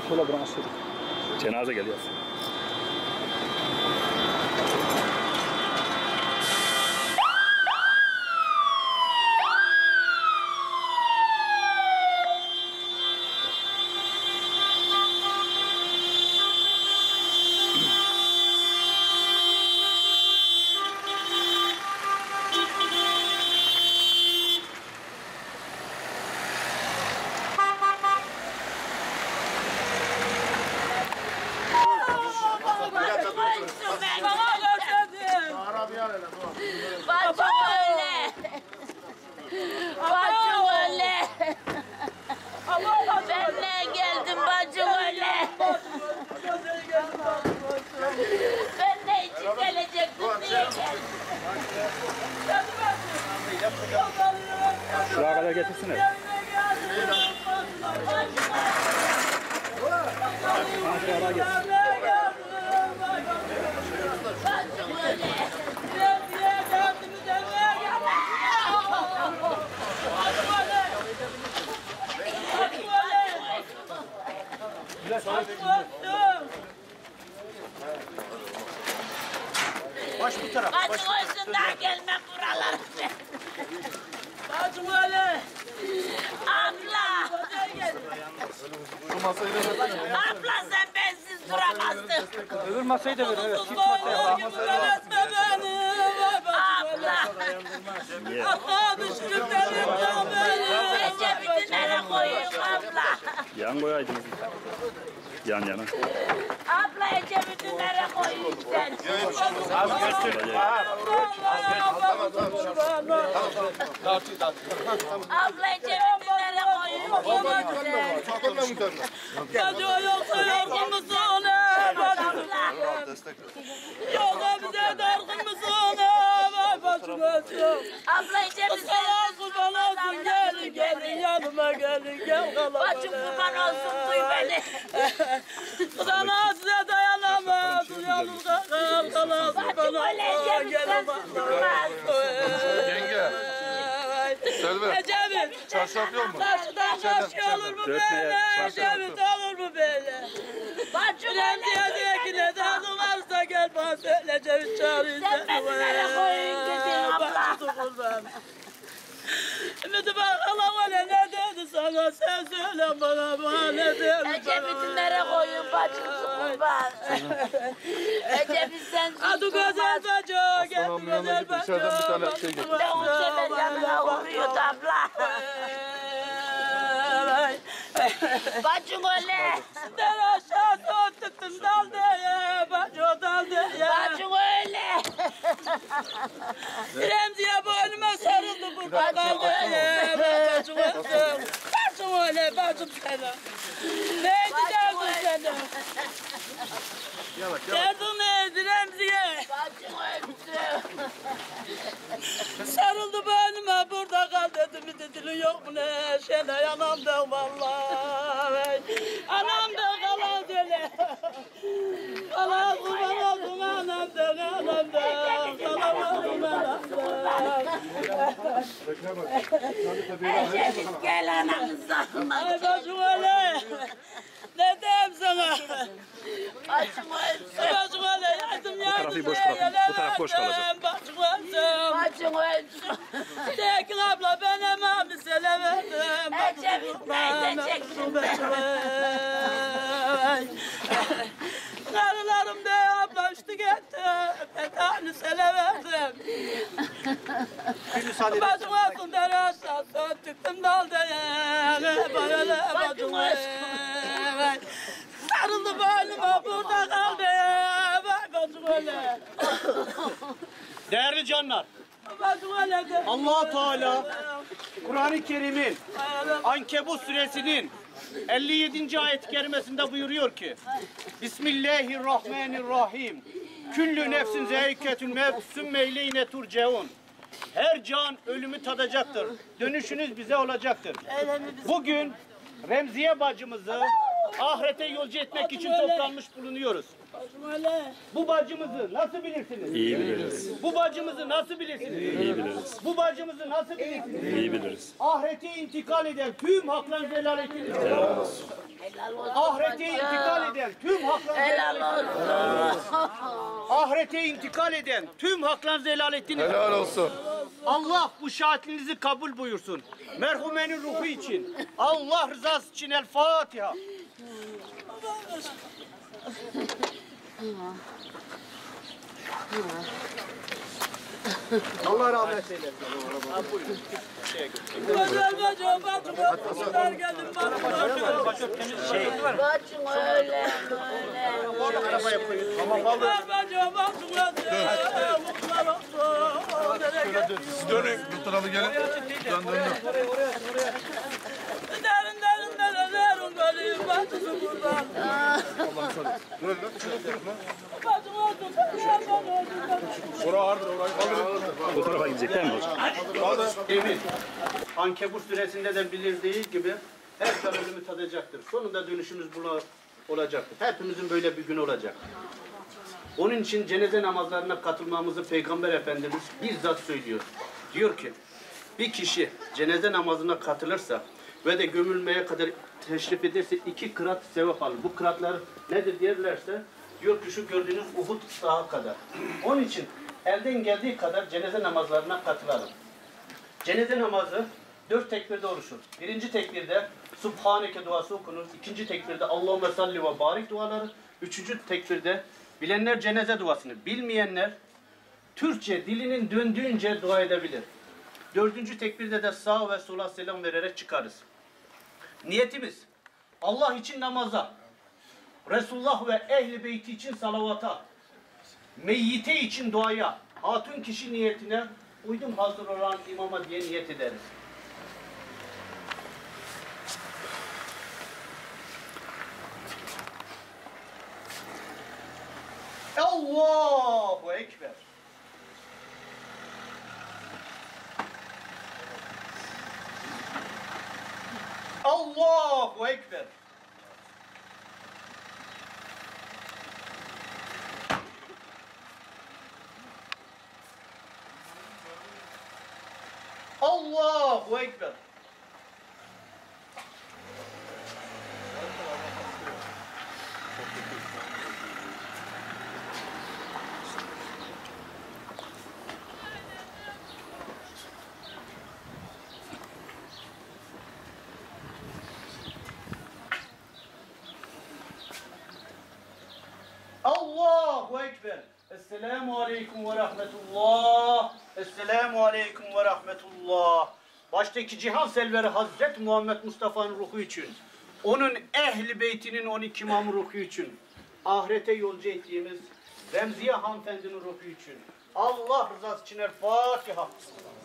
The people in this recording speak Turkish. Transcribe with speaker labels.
Speaker 1: Şöyle bırakın.
Speaker 2: Cenaze geliyor.
Speaker 3: Bacım öyle. Bacım öyle. Ben ne geldim bacım öyle. Ben ne için gelecektim diye geldim.
Speaker 2: Şuraya kadar getirsene. Aşağıya getir.
Speaker 3: Bacım öyle.
Speaker 1: Baş bu taraf.
Speaker 3: Bacım olsun daha gelmem buralara.
Speaker 4: Bacım öyle.
Speaker 3: Abla. Abla sen bensiz duramazdın.
Speaker 1: Öbür masayı da ver. Evet. Çift
Speaker 4: Dostlar
Speaker 1: masaya
Speaker 4: gibi öğretme beni. Vay bacım öyle.
Speaker 3: Abla.
Speaker 4: Aha düşürüklerim can beni.
Speaker 3: Recep'i nereye koyayım abla?
Speaker 2: Yan koyaydınız. Yan yana.
Speaker 3: Abla Recep'i nereye koyayım sen?
Speaker 1: Az göster.
Speaker 3: Abla Recep'i nereye koyayım?
Speaker 4: Gece yoksa yorgun musun? Bacım. Yoksa bize dargın mısın? Vay bacım ölsün.
Speaker 3: Abla Recep'i
Speaker 4: Sana kurban olsun gelin gelin yanıma gelin gel kalalım.
Speaker 3: Bacım kurban olsun duy beni.
Speaker 4: Sana size dayanamaz. Yalnız kalamaz.
Speaker 3: Bacım öyle Recep'i sensiz durmaz.
Speaker 5: Yenge. Selvi.
Speaker 4: Ecevit.
Speaker 5: Çarşaf yok mu?
Speaker 4: Taşıdan karşı olur mu böyle? Ecevit olur mu böyle?
Speaker 3: Bacım
Speaker 4: Remziye
Speaker 3: öyle
Speaker 4: diye ki ne derdin varsa gel bana söyle Ecevit çağırayım
Speaker 3: Sen beni nereye koyun gidin abla?
Speaker 4: Bacısı kurban. Ümidi bak Allah öyle ne dedi sana sen söyle bana ne dedi
Speaker 3: Recep'i nereye koyun bacısı kurban? Recep'i sensiz
Speaker 4: Adı
Speaker 3: durmaz.
Speaker 4: güzel bacı, geldi güzel bacı.
Speaker 5: İçeriden bir tane şey getir.
Speaker 3: Ben o sefer yanına vuruyordu abla. Bacım öyle.
Speaker 4: Sen aşağı tuttum dal diye, bacı dal diye.
Speaker 3: Bacım öyle.
Speaker 4: Remziye boynuma sarıldı burada dal diye, bacım öyle. Bacım öyle, bacım sana. Neydi derdin sana? Derdin neydi Remziye?
Speaker 3: Bacım öldü.
Speaker 4: Sarıldı boynuma burada kal dedi mi dedi yok mu ne şeyle yanamda vallahi. Anamda kalan deli. Kalan kurban oldum anamda anamda. Kalan oldum anamda.
Speaker 3: Recep'i gel anamızdan.
Speaker 4: Ay bacım öyle. Ne diyeyim sana?
Speaker 3: Bacım öldü.
Speaker 4: Bacım öyle yardım yardım.
Speaker 2: tarafı boş bırakın. Bu taraf boş kalacak.
Speaker 4: Bacım öldüm.
Speaker 3: Bacım öldü.
Speaker 4: Tekin abla ben hemen bir sevemedim.
Speaker 3: Ecevit ne edeceksin ben?
Speaker 4: Karılarım da abla üstü gitti. Ben tane sevemedim. Bacım olsun deri aşağısı çıktım daldı. Bacım sarıldı boynuma burada kaldı. Bacım öyle.
Speaker 1: Değerli canlar,
Speaker 4: Bacım öyle.
Speaker 1: Allah Teala Kur'an-ı Kerim'in Ankebut suresinin 57. ayet-i kerimesinde buyuruyor ki Bismillahirrahmanirrahim. Küllü nefsin zâiketül mevt sümme ileyne turceun. Her can ölümü tadacaktır. Dönüşünüz bize olacaktır. Bugün Remziye bacımızı ahirete yolcu etmek için
Speaker 4: öyle.
Speaker 1: toplanmış bulunuyoruz.
Speaker 4: Bacım öyle.
Speaker 1: Bu bacımızı nasıl bilirsiniz?
Speaker 2: İyi biliriz.
Speaker 1: Bu bacımızı nasıl bilirsiniz?
Speaker 2: İyi biliriz.
Speaker 1: Bu bacımızı nasıl bilirsiniz?
Speaker 2: İyi biliriz.
Speaker 1: Ahirete intikal eden tüm haklarınızı helal ettiniz. Ahirete intikal eden tüm haklarınızı helal ettiniz. Ahirete intikal eden tüm haklarınızı helal ettiniz.
Speaker 5: Helal olsun.
Speaker 1: Allah bu şahitliğinizi kabul buyursun. Merhumenin ruhu için, Allah rızası için El Fatiha. Allah rahmet eylesin.
Speaker 4: Bacım kurtar geldim bacım.
Speaker 3: Bacım öyle.
Speaker 1: Arabaya koyun.
Speaker 4: Bacım kurtar olsun.
Speaker 5: Siz dönün. Bu tarafa gelin. Dön.
Speaker 4: Derin gölüm bacım kurtar. Bacım
Speaker 2: Bu tarafa gidecekler mi hocam?
Speaker 1: Emin. Ankebut suresinde de bildirdiği gibi her can ölümü tadacaktır. Sonunda dönüşümüz olacaktır. Hepimizin böyle bir gün olacak. Onun için cenaze namazlarına katılmamızı Peygamber Efendimiz bizzat söylüyor. Diyor ki bir kişi cenaze namazına katılırsa ve de gömülmeye kadar teşrif ederse 2 kırat sevap alır. Bu kıratlar nedir derlerse diyor ki şu gördüğünüz Uhud dağı kadar. Onun için elden geldiği kadar cenaze namazlarına katılalım. Cenaze namazı 4 tekbirde oluşur. Birinci tekbirde Subhaneke duası okunur. İkinci tekbirde Allahümme salli ve barik duaları. Üçüncü tekbirde bilenler cenaze duasını, bilmeyenler Türkçe dilinin döndüğünce dua edebilir. Dördüncü tekbirde de sağa ve sola selam vererek çıkarız. Niyetimiz Allah için namaza, Resulullah ve ehli beyti için salavata, meyyite için duaya, hatun kişi niyetine uydum hazır olan imama diye niyet ederiz. Allahu Ekber. Allahu Ekber. Allahu Ekber. Allahu Ekber. Esselamu Aleyküm ve Rahmetullah. Esselamu Aleyküm ve Rahmetullah. Baştaki cihan selveri Hazreti Muhammed Mustafa'nın ruhu için, onun ehli beytinin 12 imam ruhu için, ahirete yolcu ettiğimiz Remziye hanımefendinin ruhu için, Allah rızası için El Fatiha.